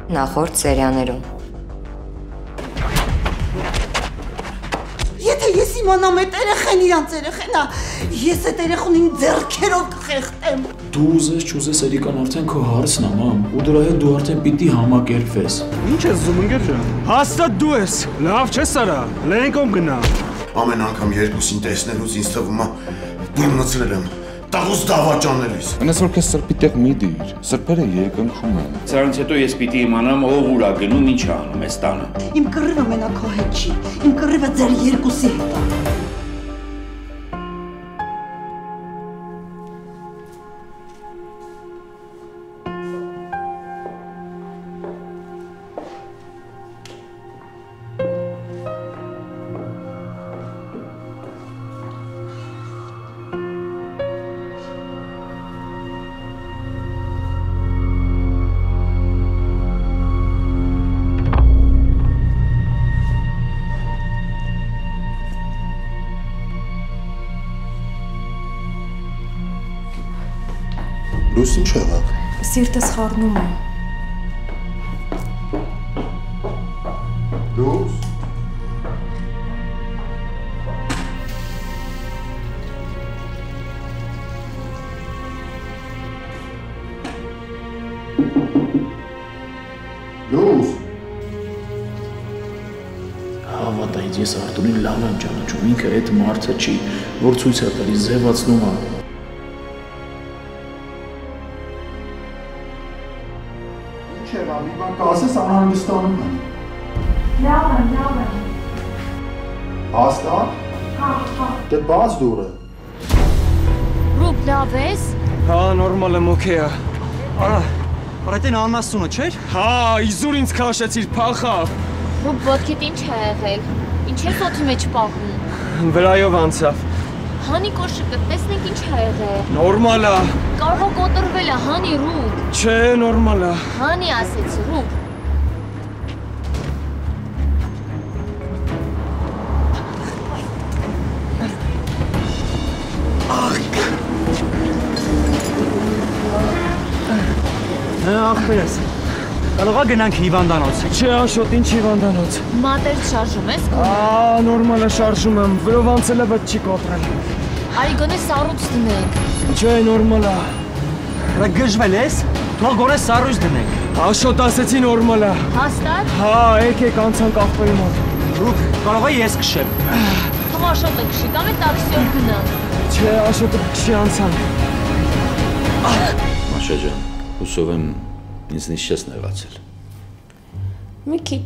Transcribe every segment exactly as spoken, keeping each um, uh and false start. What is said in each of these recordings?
Նախորդ սերիաներում։ Եթե ես իմանամ այդ երեխեն իրանց երեխենա, ես այդ երեխունին ձեռքերով կխեղդեմ։ Դու ուզես չուզես Էրիկան արդեն քո հարցն է, մամ, ու դրա հետ դու արդեն պիտի համակերպվես։ Ինչ ես զում ընկեր ջան։ Հաստատ դու ես։ Լավ չէ սարա։ Լենկոմ գնա։ Ամեն անգամ երկուսին տեսնելուց ինձ թվում է բուն մցրել եմ։ Տաղուս դավաճանելիս։ Այնպես որ քեզ սրբի տեղ մի դիր, սրբերը երկնքում են։ Սրանից հետո ես պիտի իմանամ ով ուր է գնում, ինչ է անում այս տանը։ Իմ կռիվը մենակ քո հետ չի, իմ կռիվը ձեր երկուսի հետ է։ Լույս ինչ եղավ։ Սիրտս խառնում է։ Լույս։ Լույս։ Հավատայից ես Արտուրին լավ եմ ճանաչում, ինքը այդ մարդը չի, որ ցույց է տալիս, զևացնում է։ Մի բան կասես անհանգստանում եմ։ Լավ եմ, լավ եմ։ Հաստատ։ Հա, հա։ Դե բաց դուրը։ Ռուբ, լավ ես։ Հա, նորմալ եմ, օքեյ է։ Արա, Բայց այն անասունը չէր։ Հա, իզուր ինձ քաշեցիր, փախա։ Ռուբ, ոտքիդ ինչ է եղել։ Ինչ ես օդի մեջ պահում։ Վրայով անցավ։ Հանի կոշիկը, տեսնենք ինչ է եղել։ Նորմալ է։ Կարող է կոտրվել է, հանի Ռուբ։ Չէ, նորմալ է։ Հանի ասեցի, Ռուբ։ Ախպերս, կարող է գնանք հիվանդանոց։ Չէ, Աշոտ, ինչ հիվանդանոց։ Մատեր շարժում ես։ Ա, նորմալ է շարժում եմ, վրով անցել է, բայց չի կոտրել։ Արի գոնե սառույց դնենք։ Չէ, նորմալ է։ Բայց գժվել ես, թող գոնե սառույց դնենք։ Աշոտ, ասեցի նորմալ է։ Հաստատ։ Հա, եկեք անցանք ախպերի մոտ։ Ռուբ, կարող է ես քշեմ։ Թող Աշոտը քշի, կամ է տաքսիով գնանք։ Չէ, Աշոտը քշի անցանք։ Մաշա ջան, հուսով եմ ինձնից չես նեղացել։ Մի քիչ։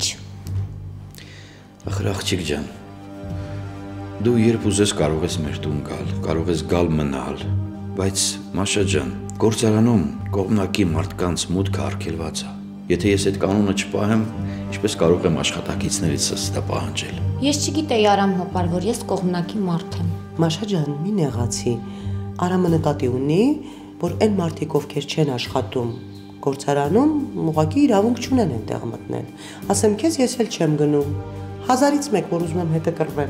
Ախր աղջիկ ջան, դու երբ ուզես կարող ես մեր տուն գալ, կարող ես գալ մնալ, բայց Մաշա ջան, գործարանում կողմնակի մարդկանց մուտքը արգելված է։ Եթե ես այդ կանոնը չպահեմ, ինչպես կարող եմ աշխատակիցներիցս դա պահանջել։ Ես չգիտեի Արամ հոպար, որ ես կողմնակի մարդ եմ։ Մաշա ջան, մի նեղացի։ Արամը նկատի ունի, որ այն մարդիկ, ովքեր չեն աշխատում գործարանում, ուղղակի իրավունք չունեն այնտեղ մտնել։ Ասեմ քեզ, ես էլ չեմ գնում։ Հազարից մեկ, որ ուզում եմ հետը կռվեմ։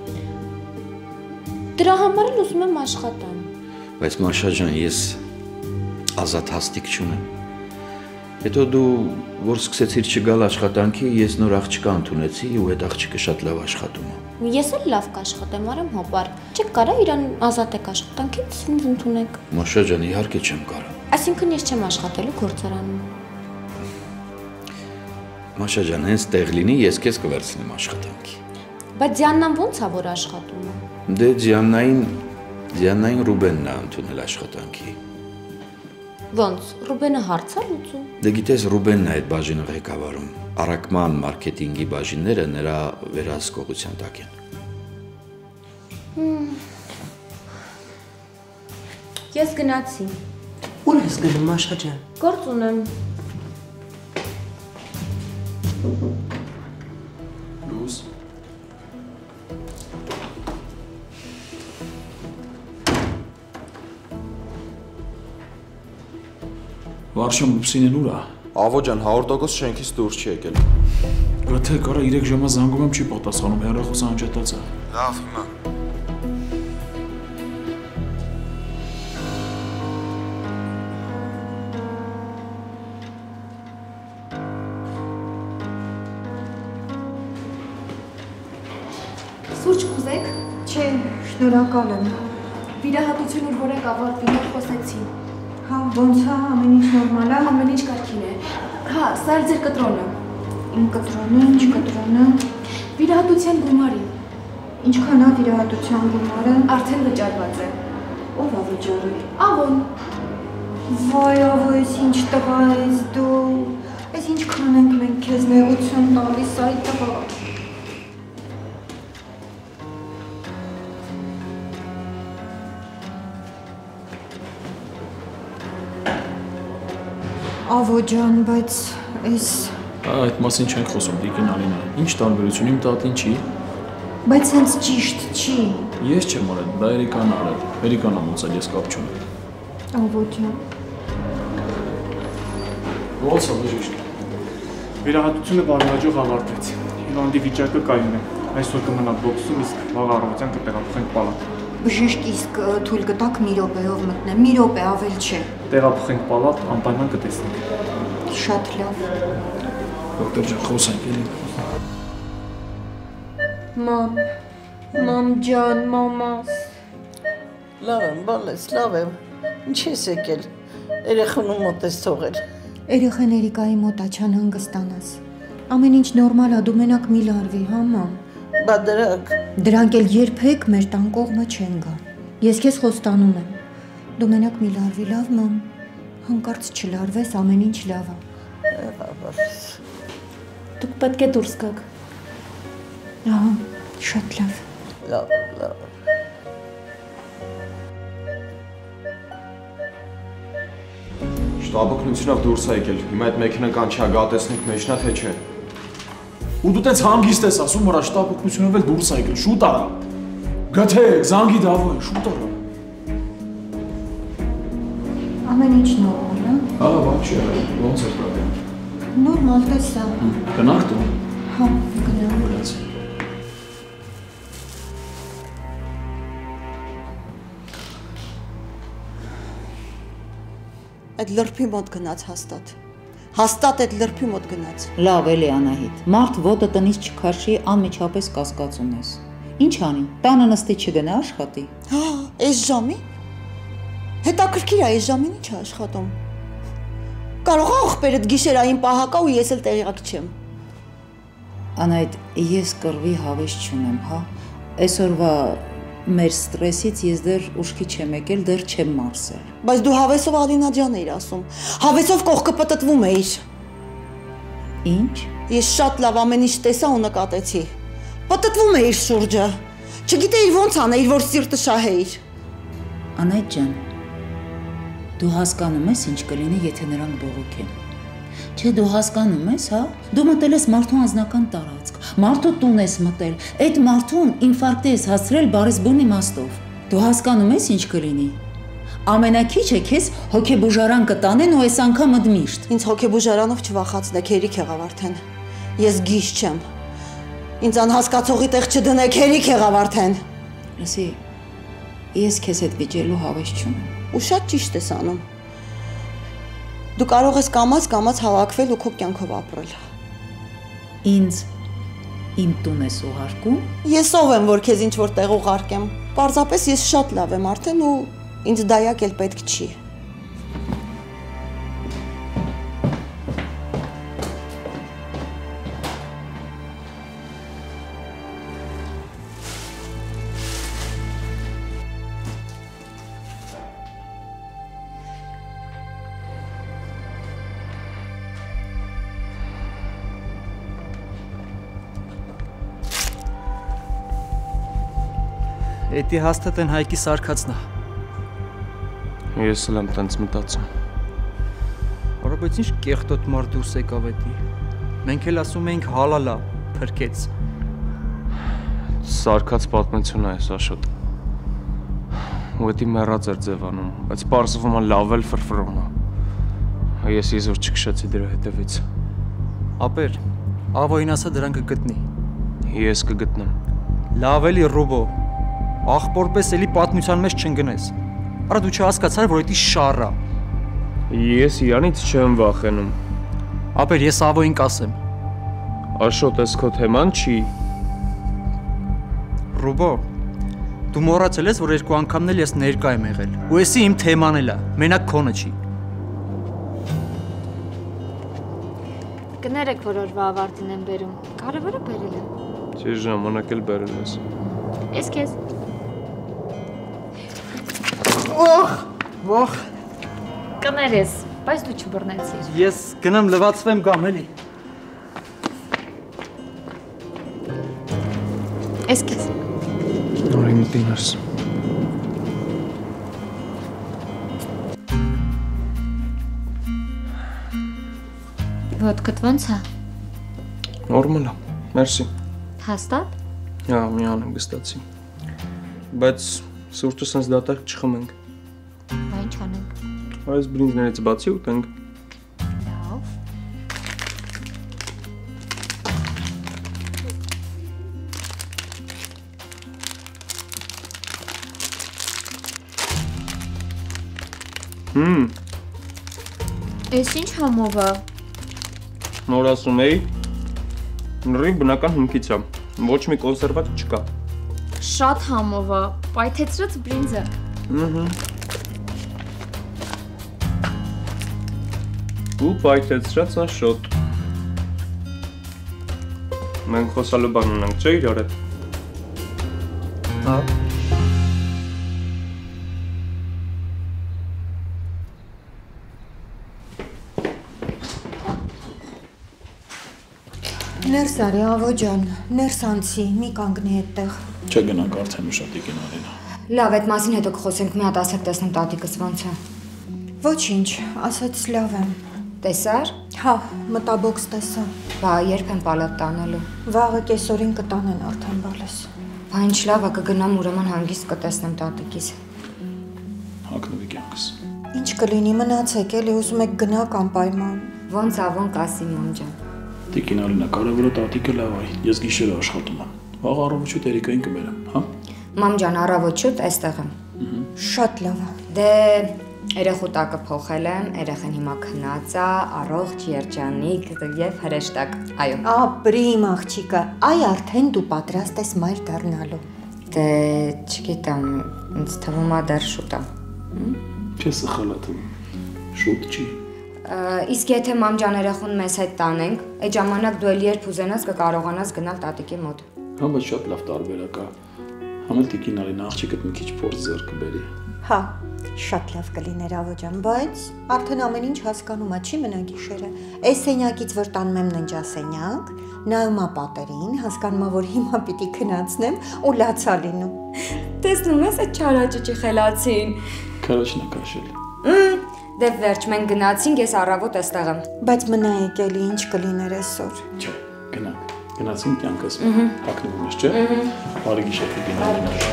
Դրա համար էլ ուզում եմ աշխատեմ։ Բայց Մաշա ջան, ես ազատ հաստիկ չունեմ։ Հետո դու, որ սկսեցիր չգալ աշխատանքի, ես նոր աղջկա ընդունեցի ու այդ աղջիկը շատ լավ աշխատում է։ Ես էլ լավ կաշխատեմ, Արամ հոպար։ Չեք կարա իրան ազատեք աշխատանքից, ինձ ընդունեք։ Մաշա ջան, իհարկե չեմ կարող։ Այսինքն ես չեմ աշխատելու գործարանում։ Մաշա ջան, հենց տեղ լինի, ես քեզ կվերցնեմ աշխատանքի։ Բայց Դիաննան ո՞նց է որ աշխատում է։ Դե Դիաննային, Դիաննային Ռուբենն է ընդունել աշխատանքի։ Ոնց, Ռուբենը հարց է լուծում։ Դե գիտես, Ռուբենն է այդ բաժինը ղեկավարում։ Առաքման մարքեթինգի բաժինները նրա վերահսկողության տակ են։ Ես գնացի։ Ուր ես գնում, Մաշա ջան։ Գործ ունեմ։ Լույս։ Վարշան Լուպսինեն ուր է։ Ավո ջան, հարյուր տոկոս շենքից դուրս չի եկել։ Գաթե կարա երեք ժամը զանգում եմ չի պատասխանում, հեռախոսը անջատած է։ Լավ, հիմա։ Սուրճ կուզեք։ Չէ, շնորհակալ եմ։ Վիրահատությունը որ եք ավարտվի, նոր խոսեցի։ Հա, ոնց է, ամեն ինչ նորմալ է։ Ամեն ինչ կարգին է։ Հա, սա էր ձեր կտրոնը։ Իմ կտրոնը, ինչ կտրոնը։ Վիրահատության գումարի։ Ինչքան է վիրահատության գումարը։ Արդեն վճարված է։ Ո՞վ է վճարել։ Ավոն։ Վայ, ավո, ես ինչ տղա ես դու։ Ես ինչքան ենք մենք քեզ նեղություն տալիս, այ տղա։ Ավո ջան, բայց ես Այդ մասին չենք խոսում, Տիկին Ալինա։ Ինչ տարբերություն իմ տատին չի։ Բայց հենց ճիշտ չի։ Ես չեմ արել, դա Էրիկան արել։ Էրիկան ամուսալ, ես կապ չունեմ։ Ավո ջան։ Ո՞նց է բժիշկ։ Վիրահատությունը բարեհաջող ավարտվեց։ Հիվանդի վիճակը կայուն է։ Այսօր կմնա բոքսում, իսկ վաղ առավոտյան կտեղափոխենք պալատ։ Բժիշկ, իսկ թույլ կտաք մի րոպեով մտնեմ, մի րոպե ավել չէ։ Տեղափոխենք պալատ, անպայման կտեսնենք։ Շատ լավ։ Դոկտոր ջան, խոսենք էլի։ Մամ, մամ ջան, մամաս։ Լավ եմ, բալես, լավ եմ։ Ինչ ես եկել։ Երեխան ու մոտ ես թողել։ Երեխան Էրիկայի մոտ ա չան հանգստանաս։ Ամեն ինչ նորմալ ա, դու մենակ մի լարվի, հա մամ։ Բա դրանք։ Դրանք էլ երբեք մեր տան կողմը չեն գա։ Ես քեզ խոստանում եմ։ Դու մենակ մի լարվի, լավ մամ։ Հանկարծ չլարվես, ամեն ինչ լավ ա։ Դուք պետք է դուրս գաք։ Ահա, շատ լավ։ Լավ, լավ։ Շտաբօգնությունով դուրս ա եկել։ Հիմա այդ մեքենան կանչի գատեսնենք մեջնա թե չէ։ Ու դու տենց հանգիստ ես ասում, որ շտաբօգնությունով էլ դուրս ա եկել, շուտ արա։ Գթեք, զանգի դավո է, շուտ արա։ Ամեն ինչ նորմալ է։ Հա, բան չի արել, ոնց էր դա։ Նորմալ տեսա։ Գնանք տուն։ Հա, գնանք։ Այդ լրբի մոտ գնաց հաստատ։ Հաստատ այդ լրբի մոտ գնաց։ Լավ էլի Անահիտ, մարդ ոտը տնից չքաշի, անմիջապես կասկած ունես։ Ինչ անի, տանը նստի չգնա աշխատի։ Հա, այս ժամին։ Հետաքրքիր է, այս ժամին ինչ է աշխատում։ Կարող է աղբերդ գիշերային պահակա ու ես էլ տեղյակ չեմ։ Անահիտ, ես կռվի հավես չունեմ, հա։ Այսօրվա մեր ստրեսից ես դեռ ուշքի չեմ եկել, դեռ չեմ մարսել։ Բայց դու հավեսով Ալինա ջան էիր ասում։ Հավեսով կողքը պտտվում էիր։ Ինչ։ Ես շատ լավ ամեն ինչ տեսա ու նկատեցի։ Պտտվում էիր շուրջը։ Չգիտեիր ոնց անեիր, որ սիրտը շահեիր։ Անահիտ ջան, դու հասկանում ես ինչ կլինի, եթե նրանք բողոքեն։ Չէ, դու հասկանում ես, հա։ Դու մտել ես մարդու անձնական տարածք, մարդու տուն ես մտել, այդ մարդուն ինֆարկտ ես հասցրել բարեսբուն իմաստով։ Դու հասկանում ես ինչ կլինի։ Ամենակիչը քեզ հոգեբուժարան կտանեն ու այս անգամ ընդմիշտ։ Ինձ հոգեբուժարանով չվախացնեք, հերիք եղավ արդեն։ Ես գիժ չեմ։ Ինձ անհասկացողի տեղ չդնեք, հերիք եղավ արդեն։ Լսի, ես քեզ հետ վիճելու հավես չունեմ։ Ու շատ ճիշտ ես անում։ Դու կարող ես կամաց կամաց հավաքվել ու քո կյանքով ապրել։ Ինձ իմ տուն ես ուղարկում։ Ես ով եմ, որ քեզ ինչ-որ տեղ ուղարկեմ։ Պարզապես ես շատ լավ եմ արդեն ու ինձ դայակ էլ պետք չի։ Էդի հաստատ են Հայկի սարքածն է։ Ես էլ եմ տենց մտածում։ Արա բայց ինչ կեղտոտ մարդ դուրս եկավ էդի։ Մենք էլ ասում էինք հալալա, փրկեց։ Սարքած պատմություն է այս Աշոտ։ Ու էդի մեռած էր ձևանում, բայց պարզվում է լավ էլ ֆրֆրում է։ Ես իզուր չքշեցի դրա հետևից։ Ապեր, ավոին ասա դրան կգտնի։ Ես կգտնեմ։ Լավ էլի Ռուբո։ Ախպորպես էլի պատմության մեջ չընկնես։ Արա դու չհասկացար, որ էդի շառա։ Ես իրանից չեմ վախենում։ Ապեր ես ավոին կասեմ։ Աշոտ, ես քո թեման չի։ Ռուբո, դու մոռացել ես, որ երկու անգամն էլ ես ներկա եմ եղել։ Ու էսի իմ թեման էլ է, մենակ քոնը չի։ Կներեք, որ օրվա ավարտին եմ բերում։ Կարևորը բերել եմ։ Չէ, ժամանակ էլ բերել ես։ Ես քեզ։ Ոխ, ոխ։ Կներես, բայց դու չբռնեցիր։ Ես գնամ լվացվեմ գամ էլի։ Ես քեզ։ Նորին մտինես։ Ոտքդ ոնց է։ Նորմալ է, մերսի։ Հաստատ։ Հա, մի անհանգստացի։ Բայց սուրճը սենց դատարկ չխմենք։ Բա ինչ անենք։ Այս բրինձներից բացի ուտենք։ Լավ։ Հմ։ Էս ինչ համով է։ Նոր ասում էի, նռի բնական հումքից է, ոչ մի կոնսերվատ չկա։ Շատ համով է, պայթեցրած բրինձը։ Ահա։ Ու պայթեցրած աշոտ։ Մենք խոսալու բան ունենք, չէ՞ իրար հետ։ Հա։ Ներս արի, ավո ջան, ներս անցի, մի կանգնի այդտեղ։ Չգնանք արդեն ուշադիկին Արինա։ Լավ, այդ մասին հետո կխոսենք, մի հատ ասեք տեսնեմ տատիկս ոնց է։ Ոչինչ, ասաց լավ եմ։ Տեսար։ Հա, մտաբոքս տեսա։ Բա երբ են պալատ տանելու։ Վաղը կեսօրին կտանեն արդեն բալես։ Բա ինչ լավ է, կգնամ ուրեմն հանգիստ կտեսնեմ տատիկիս։ Հագնվի կյանքս։ Ինչ կլինի, մնացեք, էլի ուզում եք գնաք անպայման։ Ոնց ավոնք ասի մամ ջան։ Տիկին Արինա, կարևորը տատիկը լավ է, ես գիշերը աշխատում եմ։ Վաղ առավոտուց Էրիկային կբերեմ, հա։ Մամ ջան, առավոտուց այստեղ եմ։ Շատ լավ է։ Դե երեխու տակը փոխել եմ, երեխան հիմա քնած է, առողջ, երջանիկ եւ հրեշտակ։ Այո։ Ապրիմ աղջիկը, այ արդեն դու պատրաստ ես մայր դառնալու։ Դե չգիտեմ, ինձ թվում է դեռ շուտ է։ Չես սխալ ատում։ Շուտ չի։ Իսկ եթե մամ ջան երեխուն մեզ հետ տանենք, այդ ժամանակ դու էլ երբ ուզենաս կկարողանաս գնալ տատիկի մոտ։ Հա, բայց շատ լավ տարբերակ է։ Համել տիկին Արինա աղջիկդ մի քիչ փորձ ձեռք կբերի։ Հա, շատ լավ կլիներ ավո ջան, բայց արդեն ամեն ինչ հասկանում է, չի մնա գիշերը։ Այս սենյակից որ տանում եմ ննջասենյակ, նայում ա պատերին, հասկանում ա որ հիմա պիտի քնացնեմ ու լացա լինում։ Տեսնում ես այդ չարաճճի խելացին։ Քարոջն է քաշել։ Դե վերջ, մենք գնացինք, ես առավոտ էստեղ եմ։ Բայց մնայեք էլի ինչ կլիներ այսօր։ Չէ, գնանք։ Գնացինք կյանքս։ Հագնվում ես, չէ։ Բարի գիշեր տիկին Արինա։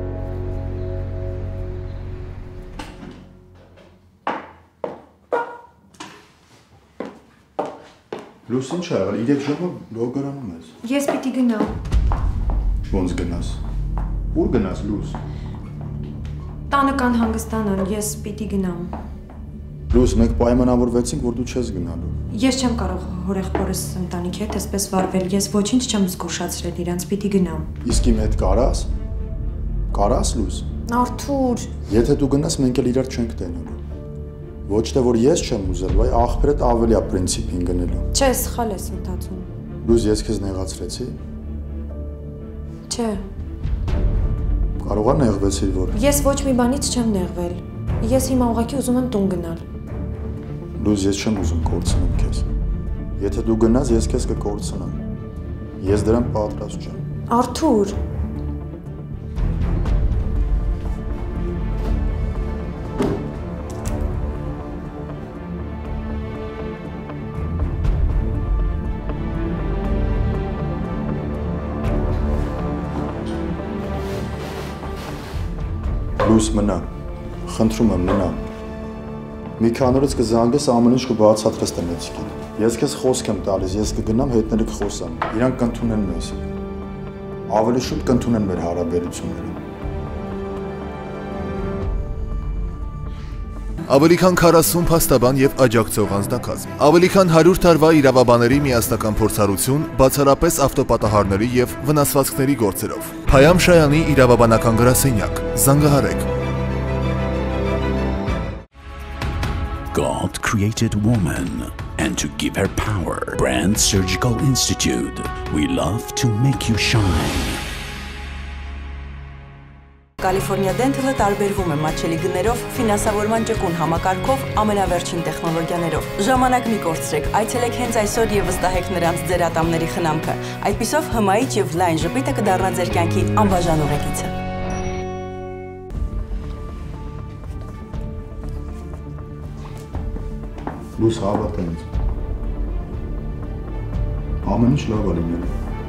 Լույս ինչ ա եղել, իրեք ժամը լոգարանում ես։ Ես պիտի գնամ։ Ոնց գնաս։ Ուր գնաս լույս։ Տանը կան հանգստանան, ես պիտի գնամ։ Լույս, մենք պայմանավորվեցինք, որ դու չես գնալու։ Ես չեմ կարող հորեղբորս ընտանիքի հետ այսպես վարվել, ես ոչինչ չեմ զգուշացրել իրանց, պիտի գնամ։ Իսկ իմ հետ կարաս։ Կարաս լույս։ Արթուր։ Եթե դու գնաս, մենք էլ իրար չենք տենալու։ Ոչ թե որ ես չեմ ուզել, այ աղբերդ ավելի է պրինցիպին գնելու։ Չէ, սխալ ես մտածում։ Լույս, ես քեզ նեղացրեցի։ Չէ։ Կարող է նեղվեցիր, որ։ Ես ոչ մի բանից չեմ նեղվել։ Ես հիմա ուղղակի ուզում եմ տուն գնալ։ Լույս, ես չեմ ուզում կորցնեմ քեզ։ Եթե դու գնաս, ես քեզ կկորցնեմ։ Ես դրան պատրաստ չեմ։ Արթուր։ Լույս մնա, խնդրում եմ մնա։ Մի քանի օրից կզանգես ամեն ինչ կբացատրես տնեցիկին։ Ես քեզ խոսք եմ տալիս, ես կգնամ հետները կխոսեմ։ Իրանք կընդունեն մեզ։ Ավելի շուտ կընդունեն մեր հարաբերությունները։ Ավելի քան քառասուն փաստաբան եւ աջակցող անձնակազմ։ Ավելի քան հարյուր տարվա իրավաբանների միասնական փորձառություն, բացառապես ավտոպատահարների եւ վնասվածքների գործերով։ Փայամ Շայանի իրավաբանական գրասենյակ։ Զանգահարեք։ God created woman, and to give her power, Brand Surgical Institute. We love to make you shine. Կալիֆոռնիա Dental-ը տարբերվում է մատչելի գներով, ֆինանսավորման ճկուն համակարգով, ամենավերջին տեխնոլոգիաներով։ Ժամանակ մի կորցրեք, այցելեք հենց այսօր եւ վստահեք նրանց ձեր ատամների խնամքը։ Այդպիսով հմայիչ եւ լայն ժպիտը կդառնա ձեր կյանքի անբաժան ուղեկիցը։ Լույս հավատա ինձ։ Ամեն ինչ լավ է լինելու։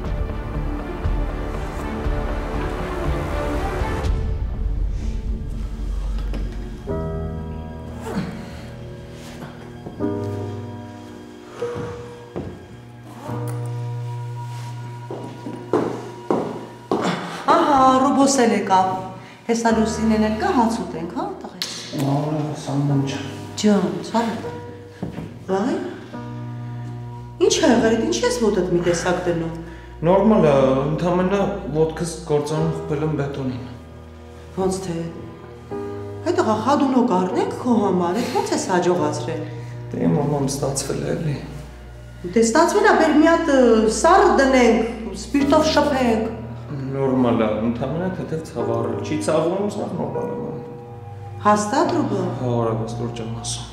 Ահա, ռոբոսել եկավ։ Հեսա Լուսինեն էլ կա հաց ուտենք, հա, տղես։ Ահա, Սամոն ջան։ Ջան, ցավոտ։ Վայ։ Ինչ ա եղել, ինչ ես ոտդ մի տեսակ դնում։ Նորմալ է, ընդամենը ոտքս գործանում խփել եմ բետոնին։ Ոնց թե։ Այդ աղա խադունոկ առնենք քո համար, այդ ոնց ես հաջողացրել։ Դե մաման ստացվել է էլի։ Դե ստացվել է, բեր մի հատ սառը դնենք, սպիրտով շփենք։ Նորմալ է, ընդամենը թեթև ցավառել, չի ցավում, ցավ նորմալ է։ Հաստատ Ռուբո։ Հա, արագ լուրջ եմ ասում։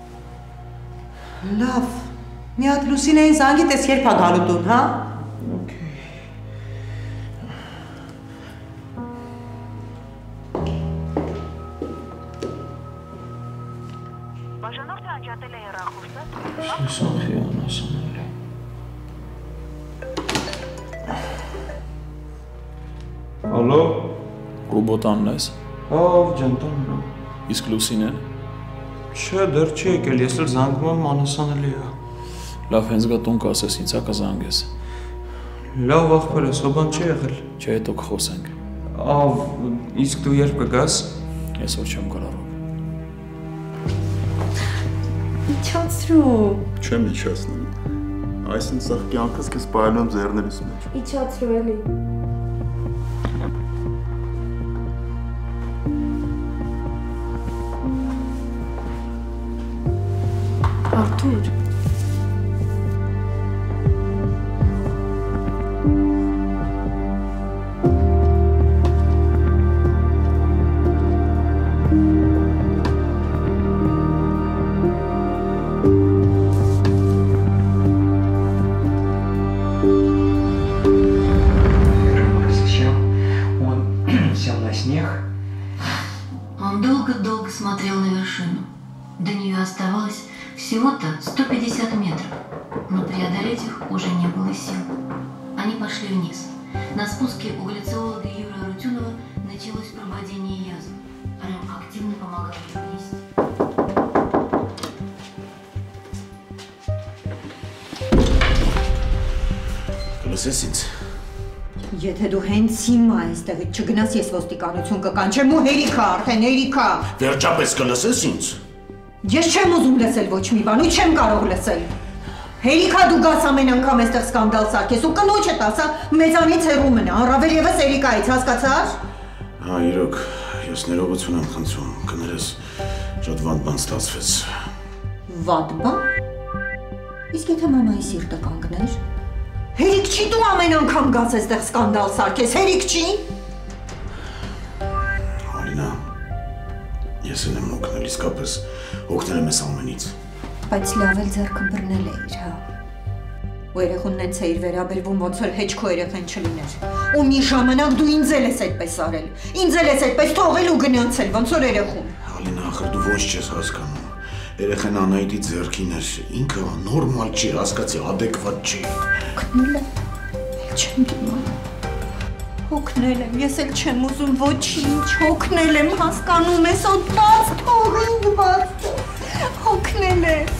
Լավ։ Մի հատ Լուսինեին զանգի տես երբ ա գալու տուն, հա։ Okay. Բաժանորդը անջատել է հեռախոսը։ Շիսան խիան ասում էլի։ Ալո։ Ռոբոտանն ես։ Ով ջանտանն է։ Իսկ Լուսինեն։ Չէ, դեռ չի եկել, ես էլ զանգում եմ անհասանելի է։ Լավ, հենց գա տուն կասես ինձ, հա կզանգես։ Լավ ախպեր ես, ո՞բան չի եղել։ Չէ, հետո կխոսենք։ Ավ, իսկ դու երբ կգաս։ Այսօր չեմ կարող։ Իջացրու։ Չեմ իջացնում։ Այսինքն սա կյանքս քեզ պայելու եմ ձեռներիս մեջ։ Իջացրու էլի։ Artur. Он долго-долго смотрел на вершину. До нее оставалось всего-то сто пятьдесят метров, но преодолеть их уже не было сил. Они пошли вниз. На спуске у глициолога Юрия Арутюнова началось прободение язв. Рэм активно помогал ей вынести. Լսես ինձ։ Եթե դու հենց հիմա այստեղից չգնաս, ես ոստիկանություն կկանչեմ ու հերիքա արդեն, հերիքա։ Վերջապես կլսես ինձ։ Ես չեմ ուզում լսել ոչ մի բան ու չեմ կարող լսել։ Հերիքա դու գաս ամեն անգամ այստեղ սկանդալ սարքես ու կնոջդ ասա մեզանից հեռու մնա, առավել եւս Էրիկայից, հասկացա՞ր։ Հա, իրոք, ես ներողություն եմ խնդրում, կներես շատ վատ բան ստացվեց։ Վատ բան։ Իսկ եթե մամայի սիրտը կանգներ։ Հերիք չի դու ամեն անգամ գաս այստեղ սկանդալ սարքես, հերիք չի։ Ալինա, ես էլ եմ օգնել, իսկապես օգնել եմ ես ամենից։ Բայց լավ էլ ձեռքը բռնել էիր, հա։ Ու երեխունն էց էիր վերաբերվում, ոնց որ հեչ քո երեխեն չլիներ։ Ու մի ժամանակ դու ինձ էլ ես այդպես արել։ Ինձ էլ ես այդպես թողել ու գնացել, ոնց որ երեխուն։ Ալինա, ախր դու ոչ չես հասկանում։ Երեխեն Անահիտի ձեռքին էր, ինքը նորմալ չի, հասկացի, ադեկվատ չի։ Օգնել եմ, էլ չեմ դիմանում։ Օգնել եմ, ես էլ չեմ ուզում ոչինչ, օգնել եմ, հասկանում ես, օդ բաց թող ինձ բաց, օգնել եմ։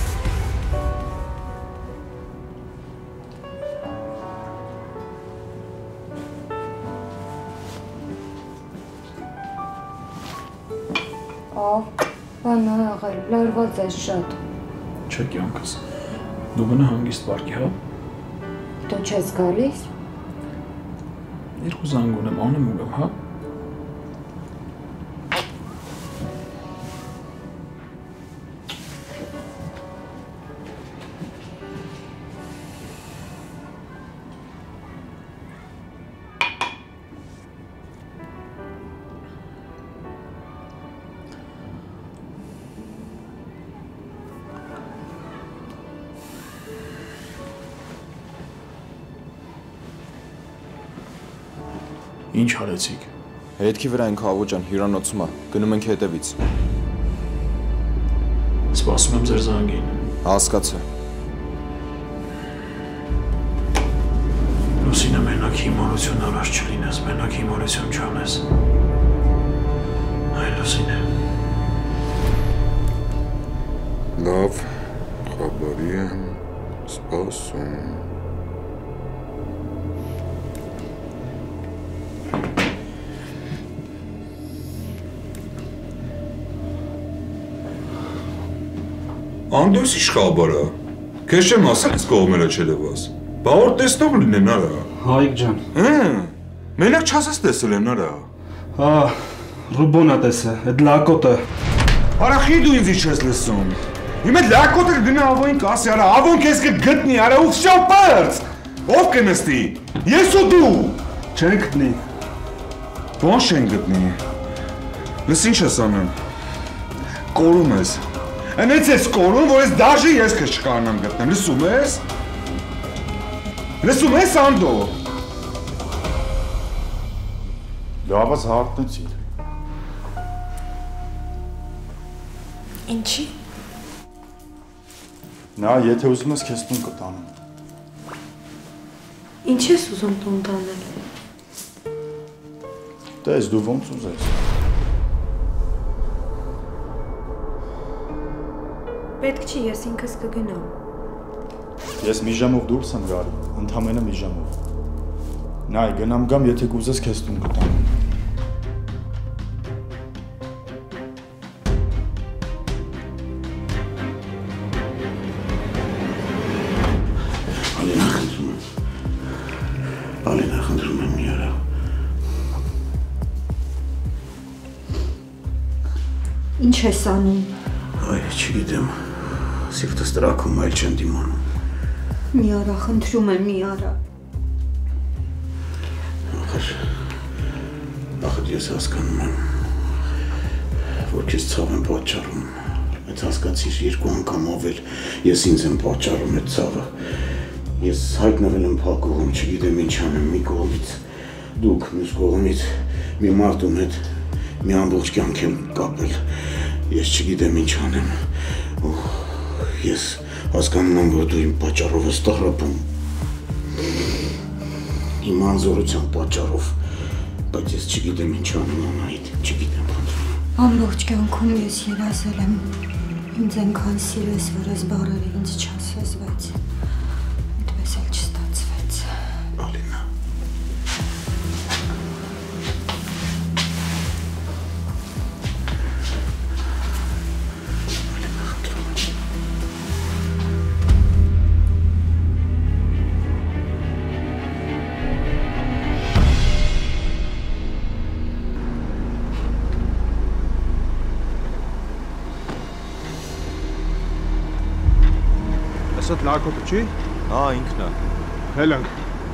Ով, Բան ա եղել, լարված ես շատ։ Չէ կյանքս։ Դու գնա հանգիստ վարկի, հա։ Դու չես գալիս։ Երկու զանգ ունեմ, անեմ ու գամ, հա։ Ինչ արեցիք։ Հետքի վրա ենք Ավո ջան, հյուրանոցում է։ Գնում ենք հետևից։ Սպասում եմ ձեր զանգին։ Հասկացա։ Լուսինը մենակ հիմարություն առաջ չլինես, մենակ հիմարություն չանես։ Այ Լուսինե։ Լավ, խաբարի եմ, սպասում։ Անդոս իշխաբարա, քեզ չեմ ասել ես կողմերը չելևաս, բա որ տեսնող լինեն արա։ Հայկ ջան։ Հմ, մենակ չասես տեսել են արա։ Հա, Ռուբոնա տեսը, այդ լակոտը։ Արա խի դու ինձ ինչ ես լսում։ Իմ այդ լակոտը գնա Ավոին կասի արա, Ավոն քեզ կգտնի արա ու վсё պերց։ Ով կնստի։ Ես ու դու։ Չեն գտնի։ Ո՞նց չեն գտնի։ Լս ինչ ես անում։ Կորում ես։ Այնից ես կորում, որ ես դաժի ես քեզ չկարողանամ գտնեմ, լսում ես։ Լսում ես Անդո։ Լավաց հարտնեցիր։ Ինչի։ Նա եթե ուզում ես քեզ տուն կտանեմ։ Ինչ ես ուզում տուն տանել։ Տես դու ոնց ուզես։ Պետք չի, ես ինքս կգնամ։ Ես մի ժամով դուրս եմ գալու, ընդամենը մի ժամով։ Նայ, գնամ գամ, եթե կուզես քեզ տուն կտանեմ։ Ալինա խնդրում եմ։ Ալինա խնդրում եմ մի արա։ Ինչ ես անում։ Այ, չգիտեմ, սիրտս տրաքում, այլ չեն դիմանում։ Մի արա, խնդրում եմ, մի արա։ Ախր, ախր ես հասկանում եմ, որ քեզ ցավ եմ պատճառում, բայց հասկացիր երկու անգամ ավել, ես ինձ եմ պատճառում այդ ցավը։ Ես հայտնվել եմ փակուղում, չգիտեմ ինչ անեմ, մի կողմից դուք, մյուս կողմից մի մարդուն հետ մի ամբողջ կյանք եմ կապել։ Ես չգիտեմ ինչ անեմ, ու ես հասկանում եմ, որ դու իմ պատճառով ես տառապում, իմ անզորության պատճառով, բայց ես չգիտեմ ինչ անեմ Անահիտ, չգիտեմ խնդրում։ Ամբողջ կյանքում ես երազել եմ, ինձ այնքան սիրես, որ ես բառերը ինձ չասես, բայց այդպես էլ չստացվեց։ Ալինա։ Ասդ լակոտը չի։ Հա, ինքն է։ Հելանք։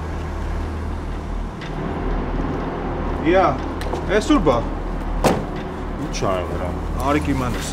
Իա, էս ուր բա։ Ինչ ա եղել։ Արիք իմանես։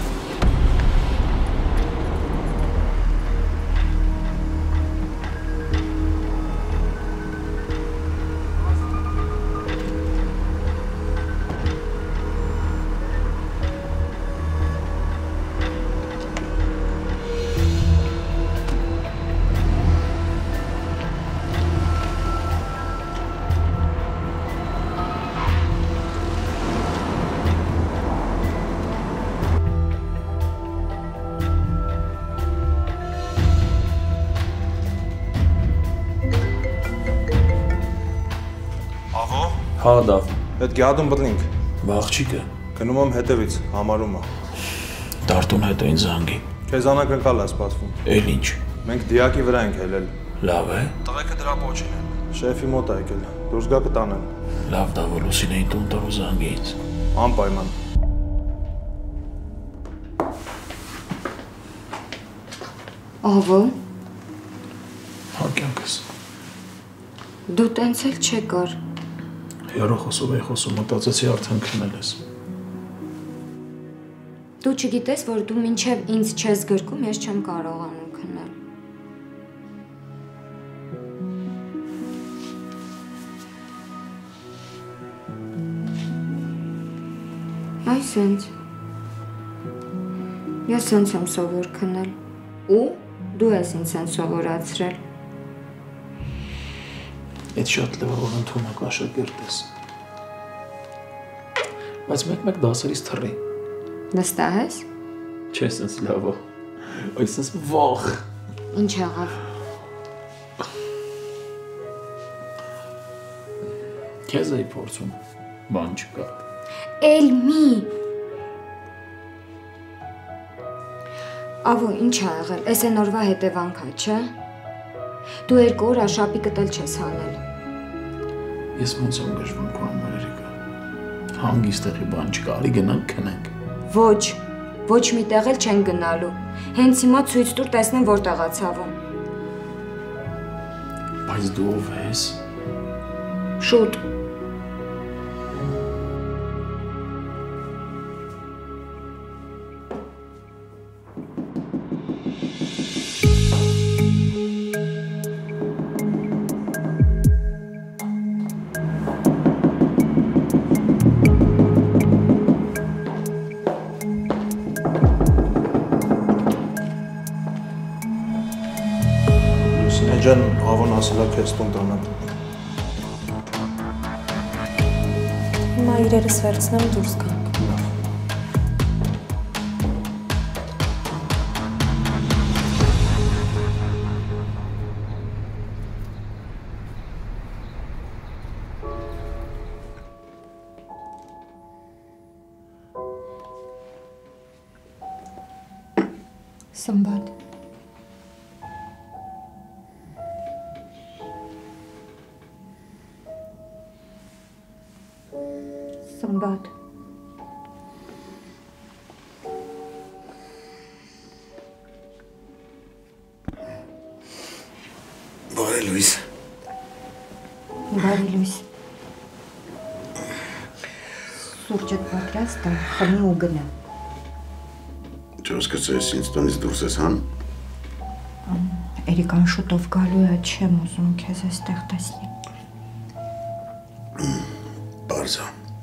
Հա, դավ։ Այդ գյադում բլինք։ Բաղջիկը։ Գնում եմ հետևից, համարում է։ Տարտուն հետո ինձ զանգի։ Քեզ անակնկալ է սպասվում։ Էլ ինչ։ Մենք դիակի վրա ենք ելել։ Լավ է։ Տղեկը դրա պոչին են։ Շեֆի մոտ է եկել։ Դուրս գա կտանեմ։ Լավ դա որ Լուսինեին տուն տալու զանգի ինձ։ Անպայման։ Ահա։ Հակյանքս։ Դու տենց էլ չեկար։ Հեռախոսով էի խոսում, մտածեցի արդեն քնել ես։ Դու չգիտես, որ դու մինչև ինձ չես գրկում, ես չեմ կարողանում քնել։ Այս ինձ։ Ես ինձ եմ սովոր քնել։ Ու դու ես ինձ են սովորացրել։ Այդ շատ լավավոր ընդունակ աշակերտ ես։ Բայց մեկ-մեկ դասերից թռի։ Վստահ ես։ Չէ, սենց լավ է։ Այս սենց վախ։ Ինչ եղավ։ Քեզ էի փորձում, բան չկա։ Էլ մի։ Ավո, ինչ ա եղել, էս են օրվա հետևանք ա, չէ։ Դու երկու օր աշապիկդ էլ չես հանել։ Ես ոնց եմ գժվում քո համար Երիկա։ Հանգիստ տեղի բան չկա, արի գնանք քնենք։ Ոչ, ոչ մի տեղ էլ չեն գնալու։ Հենց հիմա ցույց տուր տեսնեմ որտեղ ա ցավում։ Բայց դու ով ես։ Շուտ։ Ջան, ավոն ասելա քեզ տուն տանեմ։ Հիմա իրերս վերցնեմ դուրս գանք։ Սմբատ։ Սմբատ։ Բարի լույս։ Բարի լույս։ Սուրճդ պատրաստ է, խմի ու գնա։ Չոս կծես ինձ տնից դուրս ես հան։ Էրիկան շուտով գալու է, չեմ ուզում քեզ այստեղ տեսնի։ Բարզա։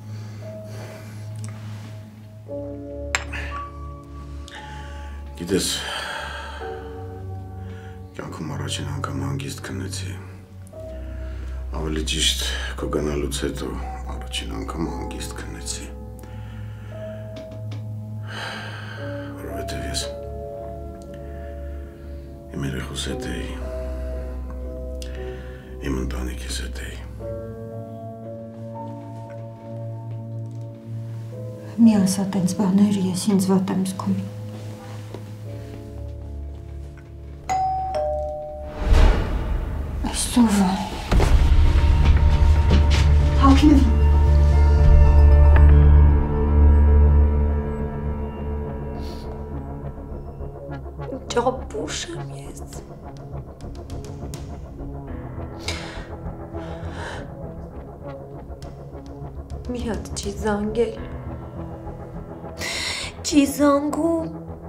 Գիտես, կյանքում առաջին անգամ հանգիստ քնեցի։ Ավելի ճիշտ քո գնալուց հետո առաջին անգամ հանգիստ քնեցի։ Որովհետև ես իմ երեխուս հետ էի, իմ ընտանիքիս հետ էի։ Մի ասա տենց բաներ, ես ինձ վատ եմ զգում։ Այսով է։ Հագնվի։ Ճողպուշ եմ ես։ Մի հատ չի զանգել։ Չի զանգում։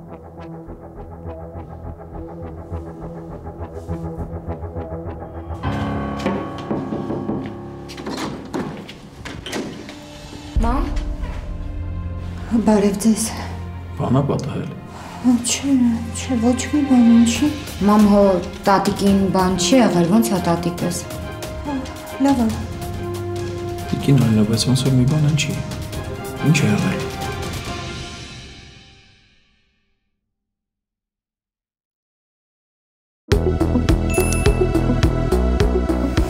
Մամ։ Բարև ձեզ։ Բանա պատահել։ Չէ, չէ, ոչ մի բան ինչի։ Մամ, հո տատիկին բան չի եղել, ոնց է տատիկս։ Լավ է։ Տիկին այլ է, բայց ոնց որ մի բան չի։ Ինչ է եղել։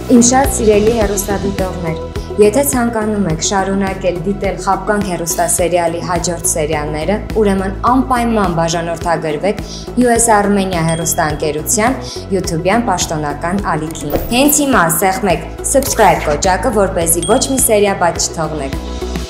Իմ շատ սիրելի հեռուստադիտողներ, եթե ցանկանում եք շարունակել դիտել Խապկանք հեռուստասերիալի հաջորդ սերիալները, ուրեմն անպայման բաժանորդագրվեք յու էս Armenia հեռուստաընկերության YouTube-յան պաշտոնական ալիքին։ Հենց հիմա սեղմեք subscribe կոճակը, որպեսզի ոչ մի սերիա բաց չթողնեք։